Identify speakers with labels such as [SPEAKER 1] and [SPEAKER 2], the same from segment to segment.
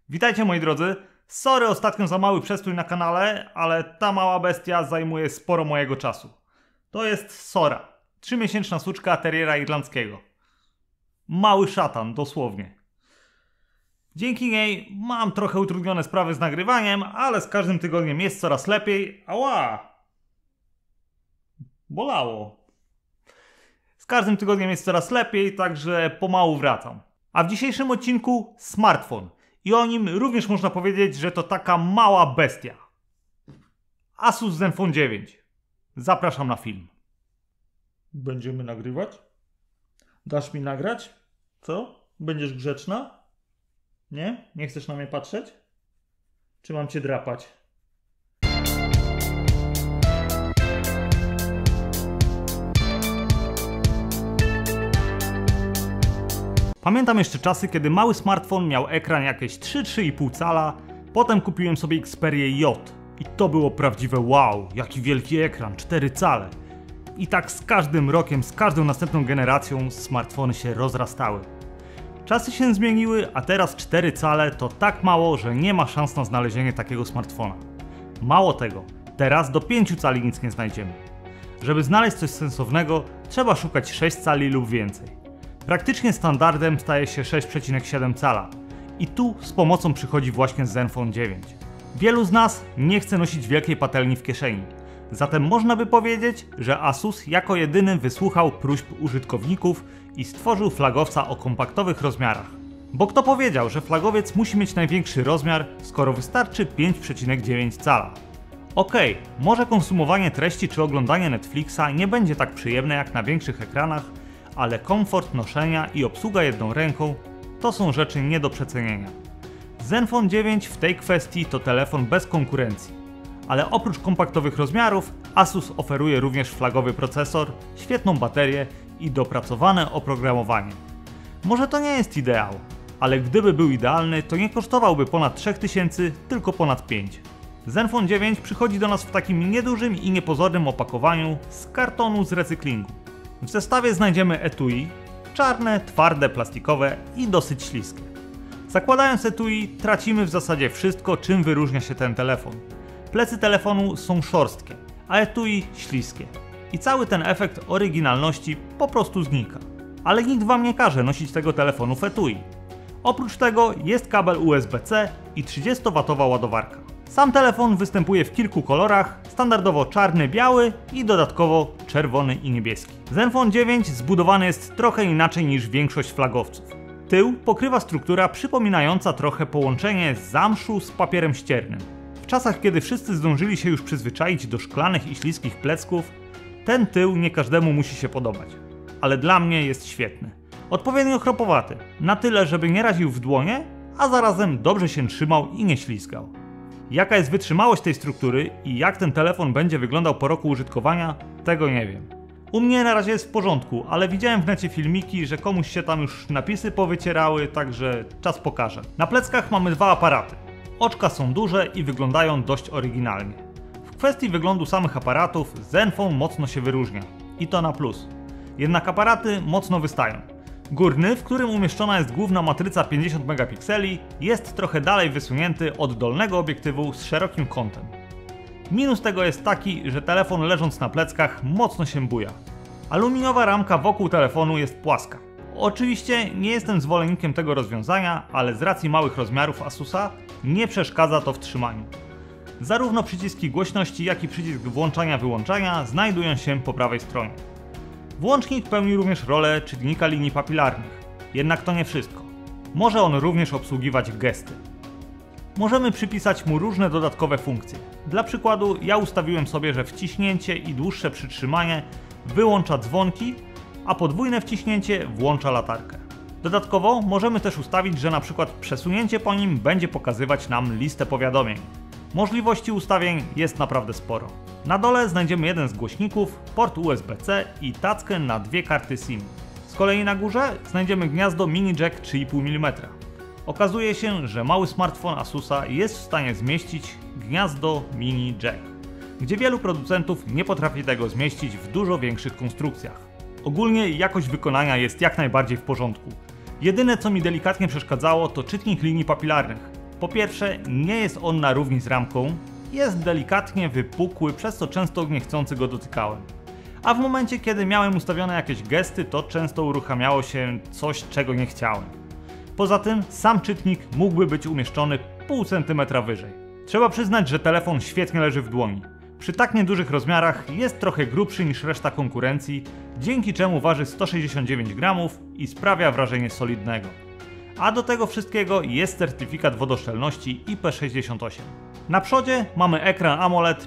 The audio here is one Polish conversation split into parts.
[SPEAKER 1] Witajcie moi drodzy, sorry ostatnio za mały przestój na kanale, ale ta mała bestia zajmuje sporo mojego czasu. To jest Sora, 3-miesięczna suczka terriera irlandzkiego. Mały szatan, dosłownie. Dzięki niej mam trochę utrudnione sprawy z nagrywaniem, ale z każdym tygodniem jest coraz lepiej. Ała! Bolało. Z każdym tygodniem jest coraz lepiej, także pomału wracam. A w dzisiejszym odcinku smartfon. I o nim również można powiedzieć, że to taka mała bestia. Asus Zenfone 9. Zapraszam na film. Będziemy nagrywać? Dasz mi nagrać? Co? Będziesz grzeczna? Nie? Nie chcesz na mnie patrzeć? Czy mam cię drapać? Pamiętam jeszcze czasy, kiedy mały smartfon miał ekran jakieś 3-3,5 cala, potem kupiłem sobie Xperię J i to było prawdziwe wow, jaki wielki ekran, 4 cale. I tak z każdym rokiem, z każdą następną generacją smartfony się rozrastały. Czasy się zmieniły, a teraz 4 cale to tak mało, że nie ma szans na znalezienie takiego smartfona. Mało tego, teraz do 5 cali nic nie znajdziemy. Żeby znaleźć coś sensownego, trzeba szukać 6 cali lub więcej. Praktycznie standardem staje się 6,7 cala i tu z pomocą przychodzi właśnie Zenfone 9. Wielu z nas nie chce nosić wielkiej patelni w kieszeni, zatem można by powiedzieć, że Asus jako jedyny wysłuchał próśb użytkowników i stworzył flagowca o kompaktowych rozmiarach. Bo kto powiedział, że flagowiec musi mieć największy rozmiar, skoro wystarczy 5,9 cala? Okej, może konsumowanie treści czy oglądanie Netflixa nie będzie tak przyjemne jak na większych ekranach, ale komfort noszenia i obsługa jedną ręką to są rzeczy nie do przecenienia. Zenfone 9 w tej kwestii to telefon bez konkurencji, ale oprócz kompaktowych rozmiarów Asus oferuje również flagowy procesor, świetną baterię i dopracowane oprogramowanie. Może to nie jest ideał, ale gdyby był idealny, to nie kosztowałby ponad 3000, tylko ponad 5. Zenfone 9 przychodzi do nas w takim niedużym i niepozornym opakowaniu z kartonu z recyklingu. W zestawie znajdziemy etui, czarne, twarde, plastikowe i dosyć śliskie. Zakładając etui tracimy w zasadzie wszystko, czym wyróżnia się ten telefon. Plecy telefonu są szorstkie, a etui śliskie. I cały ten efekt oryginalności po prostu znika. Ale nikt wam nie każe nosić tego telefonu w etui. Oprócz tego jest kabel USB-C i 30W ładowarka. Sam telefon występuje w kilku kolorach, standardowo czarny, biały i dodatkowo czerwony i niebieski. Zenfone 9 zbudowany jest trochę inaczej niż większość flagowców. Tył pokrywa struktura przypominająca trochę połączenie zamszu z papierem ściernym. W czasach, kiedy wszyscy zdążyli się już przyzwyczaić do szklanych i śliskich plecków, ten tył nie każdemu musi się podobać. Ale dla mnie jest świetny. Odpowiednio chropowaty, na tyle, żeby nie raził w dłonie, a zarazem dobrze się trzymał i nie ślizgał. Jaka jest wytrzymałość tej struktury i jak ten telefon będzie wyglądał po roku użytkowania, tego nie wiem. U mnie na razie jest w porządku, ale widziałem w necie filmiki, że komuś się tam już napisy powycierały, także czas pokaże. Na pleckach mamy dwa aparaty. Oczka są duże i wyglądają dość oryginalnie. W kwestii wyglądu samych aparatów Zenfone mocno się wyróżnia. I to na plus. Jednak aparaty mocno wystają. Górny, w którym umieszczona jest główna matryca 50 megapikseli, jest trochę dalej wysunięty od dolnego obiektywu z szerokim kątem. Minus tego jest taki, że telefon leżąc na pleckach mocno się buja. Aluminiowa ramka wokół telefonu jest płaska. Oczywiście nie jestem zwolennikiem tego rozwiązania, ale z racji małych rozmiarów Asusa nie przeszkadza to w trzymaniu. Zarówno przyciski głośności, jak i przycisk włączania-wyłączania znajdują się po prawej stronie. Włącznik pełni również rolę czytnika linii papilarnych, jednak to nie wszystko. Może on również obsługiwać gesty. Możemy przypisać mu różne dodatkowe funkcje. Dla przykładu ja ustawiłem sobie, że wciśnięcie i dłuższe przytrzymanie wyłącza dzwonki, a podwójne wciśnięcie włącza latarkę. Dodatkowo możemy też ustawić, że np. przesunięcie po nim będzie pokazywać nam listę powiadomień. Możliwości ustawień jest naprawdę sporo. Na dole znajdziemy jeden z głośników, port USB-C i tackę na dwie karty SIM. Z kolei na górze znajdziemy gniazdo mini jack 3,5 mm. Okazuje się, że mały smartfon Asusa jest w stanie zmieścić gniazdo mini jack, gdzie wielu producentów nie potrafi tego zmieścić w dużo większych konstrukcjach. Ogólnie jakość wykonania jest jak najbardziej w porządku. Jedyne co mi delikatnie przeszkadzało to czytnik linii papilarnych. Po pierwsze, nie jest on na równi z ramką, jest delikatnie wypukły, przez co często niechcący go dotykałem. A w momencie, kiedy miałem ustawione jakieś gesty, to często uruchamiało się coś, czego nie chciałem. Poza tym, sam czytnik mógłby być umieszczony pół centymetra wyżej. Trzeba przyznać, że telefon świetnie leży w dłoni. Przy tak niedużych rozmiarach jest trochę grubszy niż reszta konkurencji, dzięki czemu waży 169 gramów i sprawia wrażenie solidnego. A do tego wszystkiego jest certyfikat wodoszczelności IP68. Na przodzie mamy ekran AMOLED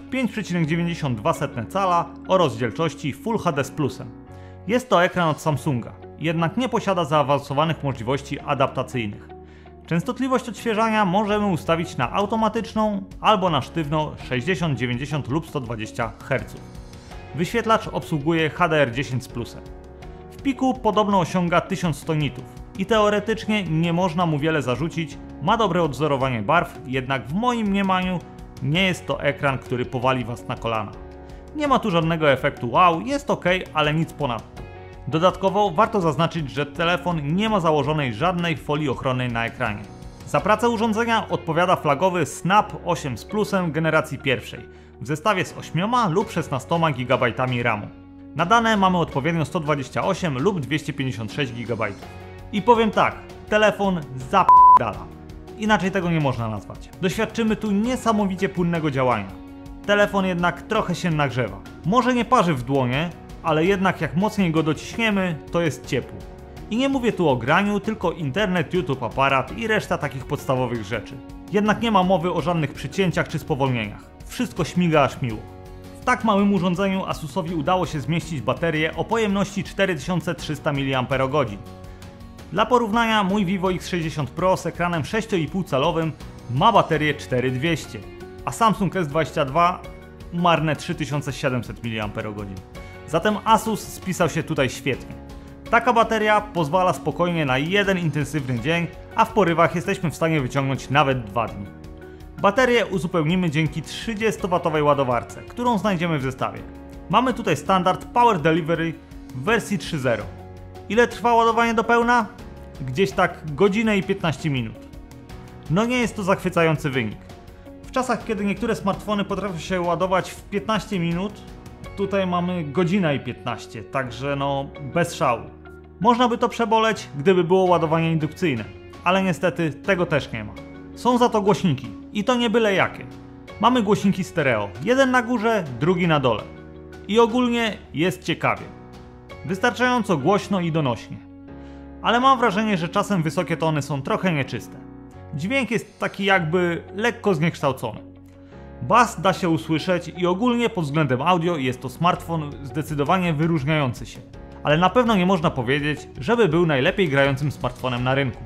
[SPEAKER 1] 5,92 cala o rozdzielczości Full HD z plusem. Jest to ekran od Samsunga, jednak nie posiada zaawansowanych możliwości adaptacyjnych. Częstotliwość odświeżania możemy ustawić na automatyczną albo na sztywno 60, 90 lub 120 Hz. Wyświetlacz obsługuje HDR10 z plusem. W piku podobno osiąga 1100 nitów i teoretycznie nie można mu wiele zarzucić, ma dobre odzorowanie barw, jednak w moim mniemaniu nie jest to ekran, który powali Was na kolana. Nie ma tu żadnego efektu wow, jest ok, ale nic ponadto. Dodatkowo warto zaznaczyć, że telefon nie ma założonej żadnej folii ochronnej na ekranie. Za pracę urządzenia odpowiada flagowy Snap 8 z plusem generacji pierwszej w zestawie z 8 lub 16 GB RAMu. Na dane mamy odpowiednio 128 lub 256 GB. I powiem tak, telefon zap***dala. Inaczej tego nie można nazwać. Doświadczymy tu niesamowicie płynnego działania. Telefon jednak trochę się nagrzewa. Może nie parzy w dłonie, ale jednak jak mocniej go dociśniemy, to jest ciepło. I nie mówię tu o graniu, tylko internet, YouTube, aparat i reszta takich podstawowych rzeczy. Jednak nie ma mowy o żadnych przycięciach czy spowolnieniach. Wszystko śmiga aż miło. W tak małym urządzeniu Asusowi udało się zmieścić baterię o pojemności 4300 mAh. Dla porównania mój Vivo X60 Pro z ekranem 6,5 calowym ma baterię 4200, a Samsung S22 marne 3700 mAh. Zatem Asus spisał się tutaj świetnie. Taka bateria pozwala spokojnie na jeden intensywny dzień, a w porywach jesteśmy w stanie wyciągnąć nawet 2 dni. Baterię uzupełnimy dzięki 30W ładowarce, którą znajdziemy w zestawie. Mamy tutaj standard Power Delivery w wersji 3.0. Ile trwa ładowanie do pełna? Gdzieś tak godzinę i 15 minut. No nie jest to zachwycający wynik. W czasach, kiedy niektóre smartfony potrafią się ładować w 15 minut, tutaj mamy godzinę i 15, także no bez szału. Można by to przeboleć, gdyby było ładowanie indukcyjne, ale niestety tego też nie ma. Są za to głośniki i to nie byle jakie. Mamy głośniki stereo, jeden na górze, drugi na dole. I ogólnie jest ciekawie. Wystarczająco głośno i donośnie. Ale mam wrażenie, że czasem wysokie tony są trochę nieczyste. Dźwięk jest taki jakby lekko zniekształcony. Bas da się usłyszeć i ogólnie pod względem audio jest to smartfon zdecydowanie wyróżniający się. Ale na pewno nie można powiedzieć, żeby był najlepiej grającym smartfonem na rynku.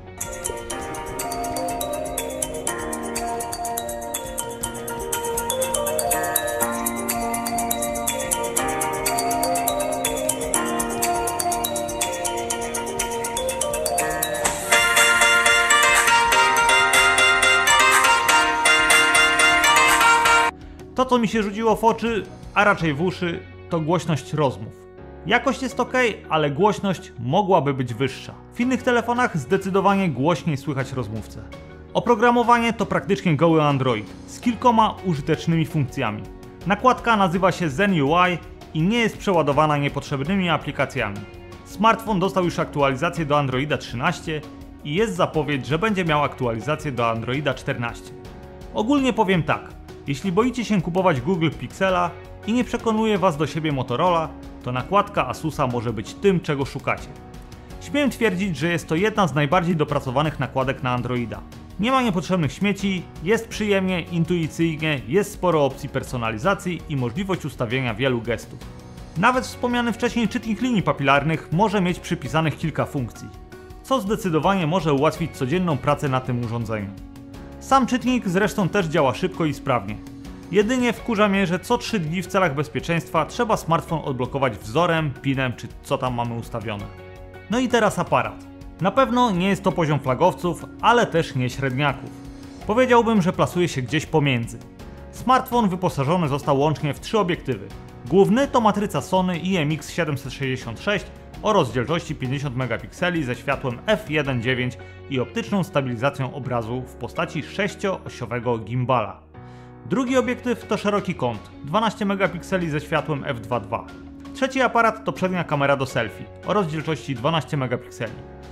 [SPEAKER 1] To, co mi się rzuciło w oczy, a raczej w uszy, to głośność rozmów. Jakość jest ok, ale głośność mogłaby być wyższa. W innych telefonach zdecydowanie głośniej słychać rozmówcę. Oprogramowanie to praktycznie goły Android, z kilkoma użytecznymi funkcjami. Nakładka nazywa się Zen UI i nie jest przeładowana niepotrzebnymi aplikacjami. Smartfon dostał już aktualizację do Androida 13 i jest zapowiedź, że będzie miał aktualizację do Androida 14. Ogólnie powiem tak. Jeśli boicie się kupować Google Pixela i nie przekonuje Was do siebie Motorola, to nakładka Asusa może być tym, czego szukacie. Śmiem twierdzić, że jest to jedna z najbardziej dopracowanych nakładek na Androida. Nie ma niepotrzebnych śmieci, jest przyjemnie, intuicyjnie, jest sporo opcji personalizacji i możliwość ustawienia wielu gestów. Nawet wspomniany wcześniej czytnik linii papilarnych może mieć przypisanych kilka funkcji, co zdecydowanie może ułatwić codzienną pracę na tym urządzeniu. Sam czytnik zresztą też działa szybko i sprawnie. Jedynie wkurza mnie, że co 3 dni w celach bezpieczeństwa trzeba smartfon odblokować wzorem, pinem czy co tam mamy ustawione. No i teraz aparat. Na pewno nie jest to poziom flagowców, ale też nie średniaków. Powiedziałbym, że plasuje się gdzieś pomiędzy. Smartfon wyposażony został łącznie w 3 obiektywy. Główny to matryca Sony IMX766 o rozdzielczości 50 megapikseli ze światłem f1.9 i optyczną stabilizacją obrazu w postaci 6-osiowego gimbala. Drugi obiektyw to szeroki kąt, 12 megapikseli ze światłem f2.2. Trzeci aparat to przednia kamera do selfie o rozdzielczości 12 megapikseli.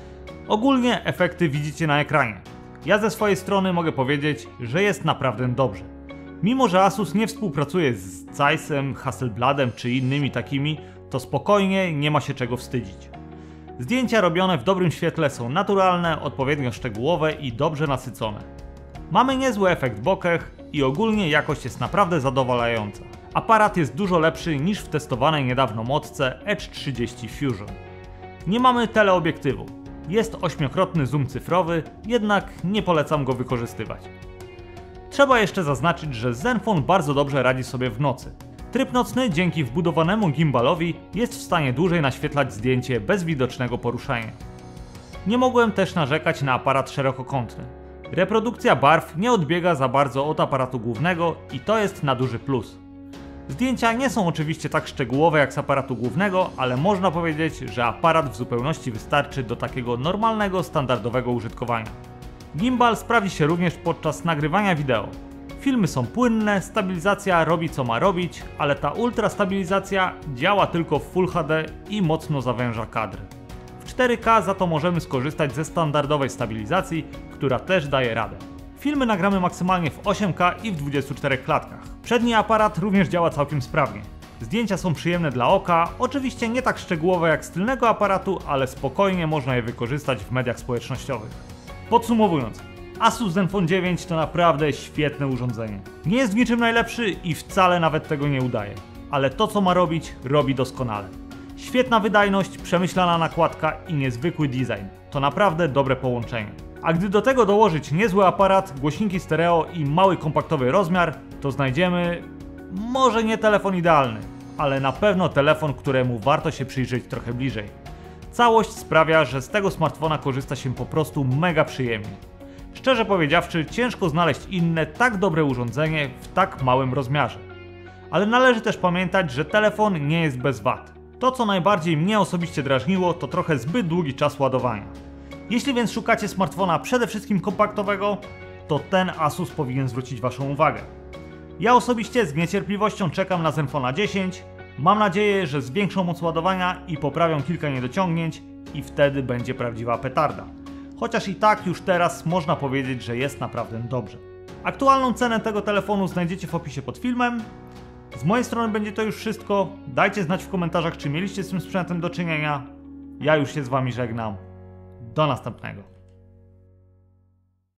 [SPEAKER 1] Ogólnie efekty widzicie na ekranie. Ja ze swojej strony mogę powiedzieć, że jest naprawdę dobrze. Mimo że Asus nie współpracuje z Zeissem, Hasselbladem czy innymi takimi, to spokojnie nie ma się czego wstydzić. Zdjęcia robione w dobrym świetle są naturalne, odpowiednio szczegółowe i dobrze nasycone. Mamy niezły efekt bokeh i ogólnie jakość jest naprawdę zadowalająca. Aparat jest dużo lepszy niż w testowanej niedawno modce Edge 30 Fusion. Nie mamy teleobiektywu. Jest 8-krotny zoom cyfrowy, jednak nie polecam go wykorzystywać. Trzeba jeszcze zaznaczyć, że Zenfone bardzo dobrze radzi sobie w nocy. Tryb nocny dzięki wbudowanemu gimbalowi jest w stanie dłużej naświetlać zdjęcie bez widocznego poruszania. Nie mogłem też narzekać na aparat szerokokątny. Reprodukcja barw nie odbiega za bardzo od aparatu głównego i to jest na duży plus. Zdjęcia nie są oczywiście tak szczegółowe jak z aparatu głównego, ale można powiedzieć, że aparat w zupełności wystarczy do takiego normalnego, standardowego użytkowania. Gimbal sprawdzi się również podczas nagrywania wideo. Filmy są płynne, stabilizacja robi co ma robić, ale ta ultra stabilizacja działa tylko w Full HD i mocno zawęża kadry. W 4K za to możemy skorzystać ze standardowej stabilizacji, która też daje radę. Filmy nagramy maksymalnie w 8K i w 24 klatkach. Przedni aparat również działa całkiem sprawnie. Zdjęcia są przyjemne dla oka, oczywiście nie tak szczegółowe jak z tylnego aparatu, ale spokojnie można je wykorzystać w mediach społecznościowych. Podsumowując, Asus Zenfone 9 to naprawdę świetne urządzenie. Nie jest w niczym najlepszy i wcale nawet tego nie udaje, ale to co ma robić, robi doskonale. Świetna wydajność, przemyślana nakładka i niezwykły design. To naprawdę dobre połączenie. A gdy do tego dołożyć niezły aparat, głośniki stereo i mały kompaktowy rozmiar, to znajdziemy może nie telefon idealny, ale na pewno telefon, któremu warto się przyjrzeć trochę bliżej. Całość sprawia, że z tego smartfona korzysta się po prostu mega przyjemnie. Szczerze powiedziawszy, ciężko znaleźć inne tak dobre urządzenie w tak małym rozmiarze. Ale należy też pamiętać, że telefon nie jest bez wad. To co najbardziej mnie osobiście drażniło, to trochę zbyt długi czas ładowania. Jeśli więc szukacie smartfona przede wszystkim kompaktowego, to ten Asus powinien zwrócić Waszą uwagę. Ja osobiście z niecierpliwością czekam na Zenfona 10, mam nadzieję, że zwiększą moc ładowania i poprawią kilka niedociągnięć i wtedy będzie prawdziwa petarda. Chociaż i tak już teraz można powiedzieć, że jest naprawdę dobrze. Aktualną cenę tego telefonu znajdziecie w opisie pod filmem. Z mojej strony będzie to już wszystko. Dajcie znać w komentarzach, czy mieliście z tym sprzętem do czynienia. Ja już się z Wami żegnam. Do następnego.